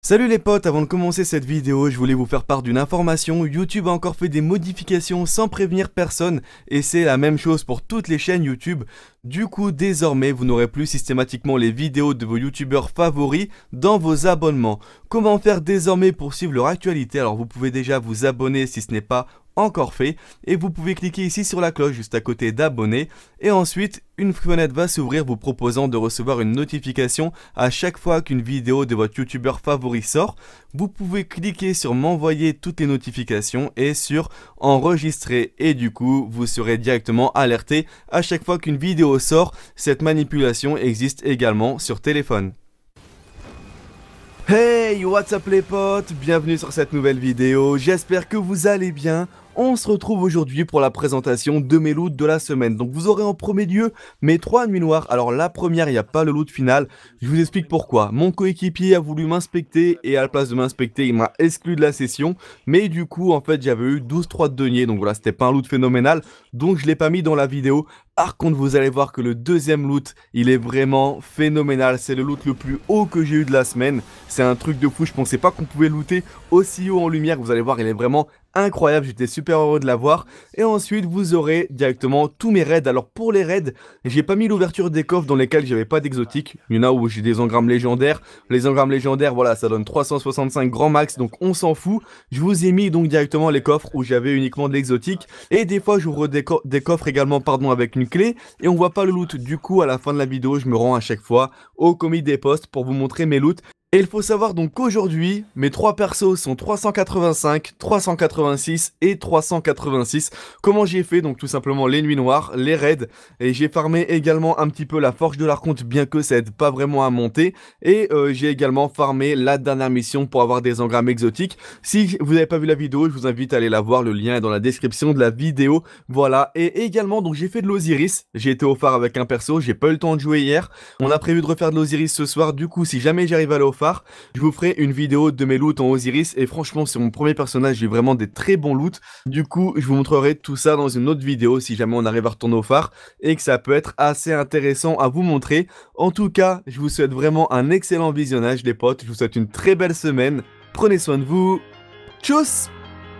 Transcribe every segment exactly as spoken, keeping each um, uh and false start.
Salut les potes, avant de commencer cette vidéo, je voulais vous faire part d'une information. YouTube a encore fait des modifications sans prévenir personne et c'est la même chose pour toutes les chaînes YouTube. Du coup, désormais, vous n'aurez plus systématiquement les vidéos de vos youtubeurs favoris dans vos abonnements. Comment faire désormais pour suivre leur actualité? Alors vous pouvez déjà vous abonner si ce n'est pas encore fait et vous pouvez cliquer ici sur la cloche juste à côté d'abonner et ensuite une fenêtre va s'ouvrir vous proposant de recevoir une notification à chaque fois qu'une vidéo de votre youtubeur favori sort. Vous pouvez cliquer sur m'envoyer toutes les notifications et sur enregistrer et du coup vous serez directement alerté à chaque fois qu'une vidéo sort. Cette manipulation existe également sur téléphone. Hey, what's up les potes, bienvenue sur cette nouvelle vidéo, j'espère que vous allez bien. On se retrouve aujourd'hui pour la présentation de mes loots de la semaine. Donc vous aurez en premier lieu mes trois nuits noires. Alors la première, il n'y a pas le loot final. Je vous explique pourquoi. Mon coéquipier a voulu m'inspecter et à la place de m'inspecter, il m'a exclu de la session. Mais du coup, en fait, j'avais eu douze trois de deniers. Donc voilà, c'était pas un loot phénoménal. Donc je l'ai pas mis dans la vidéo. Par contre, vous allez voir que le deuxième loot, il est vraiment phénoménal. C'est le loot le plus haut que j'ai eu de la semaine. C'est un truc de fou. Je pensais pas qu'on pouvait looter aussi haut en lumière. Vous allez voir, il est vraiment incroyable. J'étais super heureux de l'avoir. Et ensuite, vous aurez directement tous mes raids. Alors pour les raids, j'ai pas mis l'ouverture des coffres dans lesquels j'avais pas d'exotique. Il y en a où j'ai des engrammes légendaires. Les engrammes légendaires, voilà, ça donne trois cent soixante-cinq grand max. Donc on s'en fout. Je vous ai mis donc directement les coffres où j'avais uniquement de l'exotique. Et des fois, j'ouvre des, co des coffres également, pardon, avec une clé et on voit pas le loot. Du coup à la fin de la vidéo je me rends à chaque fois au commis des postes pour vous montrer mes loots. Et il faut savoir donc qu'aujourd'hui, mes trois persos sont trois cent quatre-vingt-cinq, trois cent quatre-vingt-six et trois cent quatre-vingt-six. Comment j'ai fait? Donc tout simplement les nuits noires, les raids, et j'ai farmé également un petit peu la forge de l'archonte, bien que ça aide pas vraiment à monter. Et euh, j'ai également farmé la dernière mission pour avoir des engrammes exotiques. Si vous n'avez pas vu la vidéo, je vous invite à aller la voir, le lien est dans la description de la vidéo. Voilà, et également donc j'ai fait de l'Osiris, j'ai été au phare avec un perso, j'ai pas eu le temps de jouer hier. On a prévu de refaire de l'Osiris ce soir, du coup si jamais j'arrive à aller au phare, je vous ferai une vidéo de mes loots en Osiris et franchement c'est mon premier personnage, j'ai vraiment des très bons loots. Du coup je vous montrerai tout ça dans une autre vidéo si jamais on arrive à retourner au phare et que ça peut être assez intéressant à vous montrer. En tout cas je vous souhaite vraiment un excellent visionnage les potes, je vous souhaite une très belle semaine, prenez soin de vous, tchuss.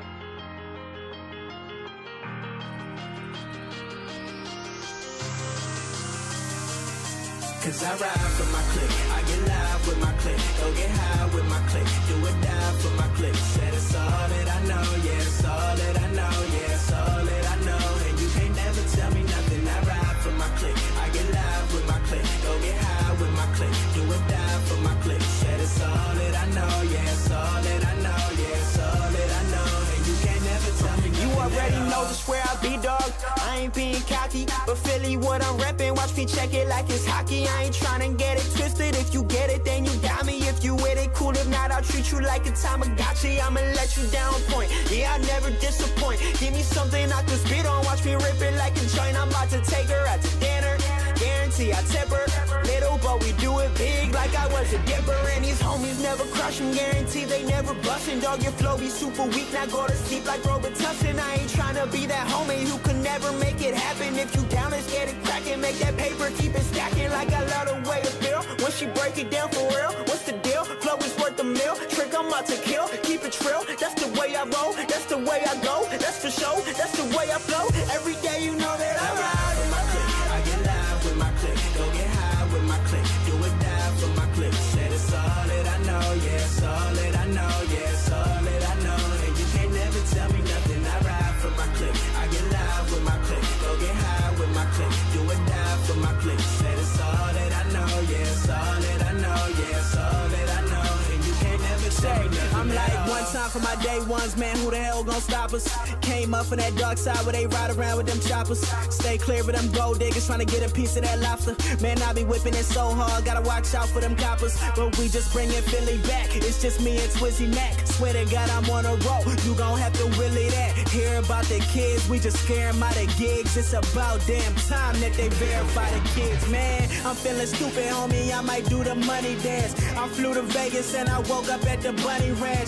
Cause I ride for my clique, I get live with my clique, go get high with my clique, do or die for my clique. Said it's all that I know, yeah, it's all that I know, yeah, it's all that I know. And you can't never tell me nothing, I ride for my clique, I get live with my clique, go get high with my clique, do or die for my clique. Said it's all that I know, yeah, it's all that I know, yeah, it's all that I know. And you can't never tell me nothing. You already know just where I be, dog. I ain't being cocky, but Philly what I'm reppin'. Watch me check it like it's hockey. I ain't tryna get it twisted. If you get it, then you got me. If you with it, cool. If not, I'll treat you like a Tamagotchi. I'ma let you down point. Yeah, I never disappoint. Give me something I can spit on. Watch me rip it like a joint. I'm about to take her out to dinner. Guarantee I tip her. Little, but we do it big like I was a dipper. And these homies never crush them. Guarantee they never bustin'. Dog, your flow be super weak. Now go to sleep like Robitussin. I ain't tryna be that homie who could never make it happen. If you down, let's get it crackin'. Make that paper, keep it stacking like I love the way it feel. When she break it down for real, what's the deal? Flow is worth a meal. Trick, I'm out to kill. Keep it trill. That's the way I roll. That's the way I go. That's for show. That's the way I flow. Every day you know that I ride with my clique. I get live with my clique. Go get high with my clique. Do or die for my clique. Said it's all that I know. Yeah, it's all that I know. Yeah, it's all that I know. And you can't never tell me nothing. I ride for my clique. I get live with my clique. Go get high with my clique. Do or die for my clique. Said it's all that I know. Yeah, it's all that I know. Yeah, it's all that I know. And you can't never tell me nothing. I'm like one time for my day ones, man. Who the hell gon' stop us? Came up from that dark side where they ride around with them choppers. Stay clear of them gold diggers trying to get a piece of that lobster. Man, I be whipping it so hard, gotta watch out for them coppers. But we just bringin' Philly back. It's just me and Twizzy Mac. Swear to God I'm on a roll. You gon' have to willy that. Hear about the kids, we just scare 'em out of gigs. It's about damn time that they verify the kids, man. I'm feeling stupid, homie. I might do the money dance. I flew to Vegas and I woke up at the Bunny Ranch. Baby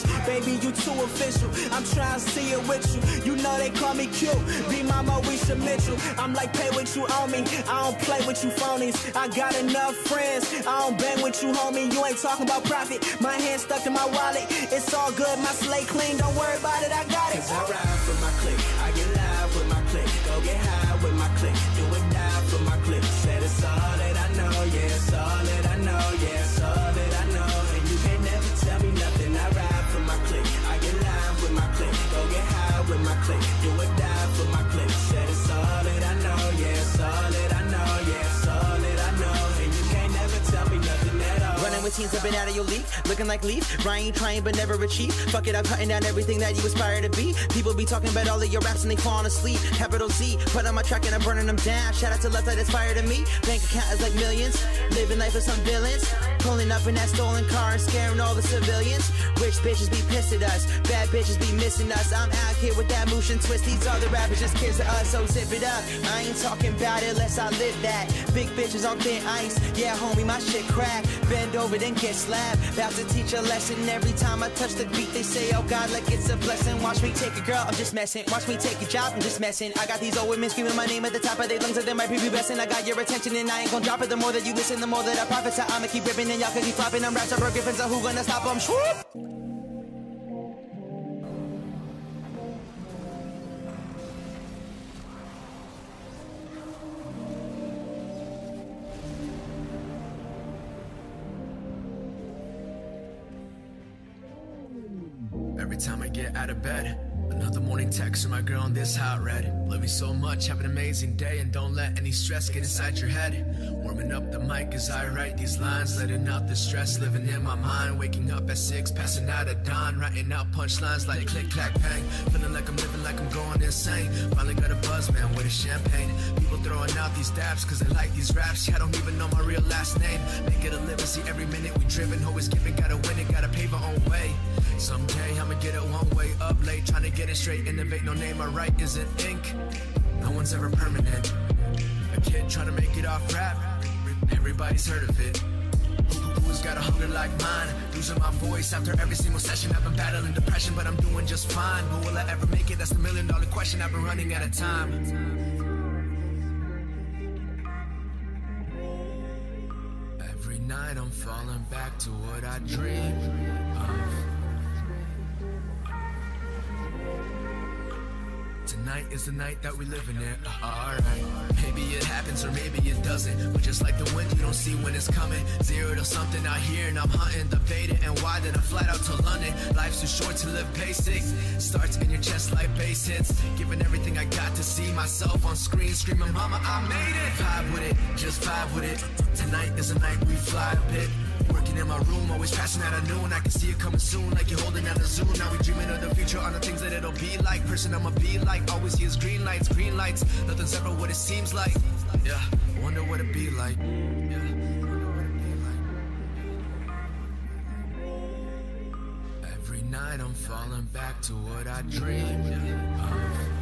baby, you too official. I'm trying to see it with you. You know they call me cute. Be my Moesha Mitchell. I'm like, pay what you owe me. I don't play with you phonies. I got enough friends. I don't bang with you, homie. You ain't talking about profit. My hand stuck in my wallet. It's all good. My slate clean. Don't worry about it. I got it. Cause I ride for my clique. I get live with my clique. Go get high with my clique. Do or die for my clique. Said it's all that I know. Yeah, it's all that I know. Yeah, it's all that I know. And you can't never tell me nothing. I ride for my clique. I get live with my clique. Go get high with my clique. Do or die for my clique. Said it's all that I know. Yeah, it's all that I know. Yeah, it's all that I know. And you can't never tell me nothing at all. Running with teens up and out of your league, looking like Leaf. Ryan trying but never achieve. Fuck it, I'm cutting down everything that you aspire to be. People be talking about all of your raps and they falling asleep. Capital Z, put on my track and I'm burning them down. Shout out to left that inspired to me. Bank account is like millions. Living life with some villains. Pulling up in that stolen car and scaring all the civilians. Rich bitches be pissed at us. Bad bitches be missing us. I'm out here with that motion twist. These other rappers just kids to us, so zip it up. I ain't talking about it unless I live that. Big bitches on thin ice. Yeah, homie, my shit crack. Bend over, then get slapped. About to teach a lesson. Every time I touch the beat, they say, oh God, like it's a blessing. Watch me take a girl, I'm just messing. Watch me take a job, I'm just messing. I got these old women screaming my name at the top of their lungs, and they might be besting. I got your attention, and I ain't gon' drop it. The more that you listen, the more that I profit. So I'ma keep ripping, and y'all can keep flopping. I'm raps are broken, so who gonna stop them? Swoop! Every time I get out of bed, another morning text from my girl on this hot red. Love you so much, have an amazing day, and don't let any stress get inside your head. Warming up the mic as I write these lines, letting out the stress living in my mind. Waking up at six, passing out at dawn, writing out punchlines like click, clack, bang. Feeling like I'm living like I'm going insane. Finally got a buzz, man, with a champagne. People throwing out these dabs cause they like these raps. Yeah, I don't even know my real last name. Make it a living, see every minute we driven. Always giving, gotta win it, gotta pave our own way. Someday I'ma get it one way up late, trying to get it straight, innovate. No name I write isn't ink. No one's ever permanent. A kid trying to make it off rap. Everybody's heard of it. Who, who's got a hunger like mine? Losing my voice after every single session. I've been battling depression, but I'm doing just fine. But will I ever make it? That's the million dollar question. I've been running out of time. Every night I'm falling back to what I dreamed of. Tonight is the night that we live in it, alright. Maybe it happens or maybe it doesn't, but just like the wind, you don't see when it's coming. Zero to something out here and I'm hunting, debating, and why did I fly out to London? Life's too short to live basic. Starts in your chest like bass hits. Giving everything I got to see myself on screen, screaming, mama, I made it. Vibe with it, just vibe with it. Tonight is the night we fly a bit. Working in my room, always passing out at noon. I can see it coming soon, like you're holding down the zoom. Now we dreaming of the future, on the things that it'll be like. Person I'ma be like, always see is green lights, green lights. Nothing's ever what it seems like. Yeah, wonder what it be like. Yeah, wonder what it be like. Every night I'm falling back to what I dreamed of.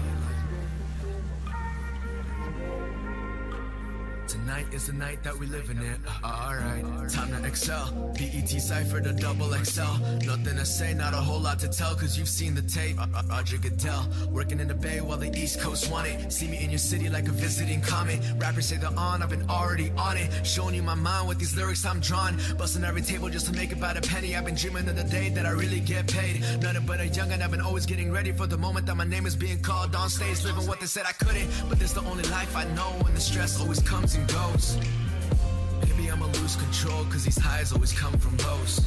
Tonight is the night that we live in it, alright. Time to excel, B E T Cypher to double X L. Nothing to say, not a whole lot to tell, cause you've seen the tape. Roger Goodell, working in the Bay while the East Coast want it. See me in your city like a visiting comet. Rappers say they're on, I've been already on it. Showing you my mind with these lyrics I'm drawn. Busting every table just to make about a penny. I've been dreaming of the day that I really get paid. Nothing but a youngin', I've been always getting ready for the moment that my name is being called on stage. Living what they said I couldn't, but this the only life I know. And the stress always comes and goes. Maybe I'ma lose control, cause these highs always come from lows.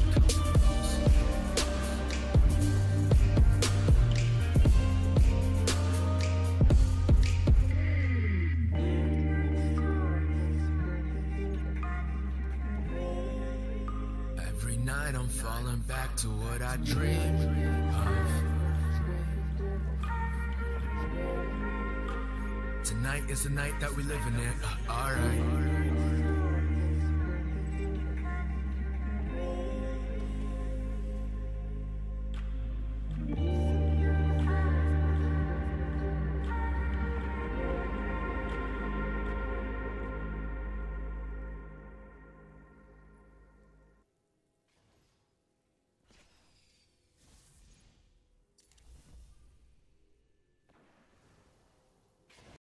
Every night I'm falling back to what I dreamed of. Tonight is the night that we live in it, alright.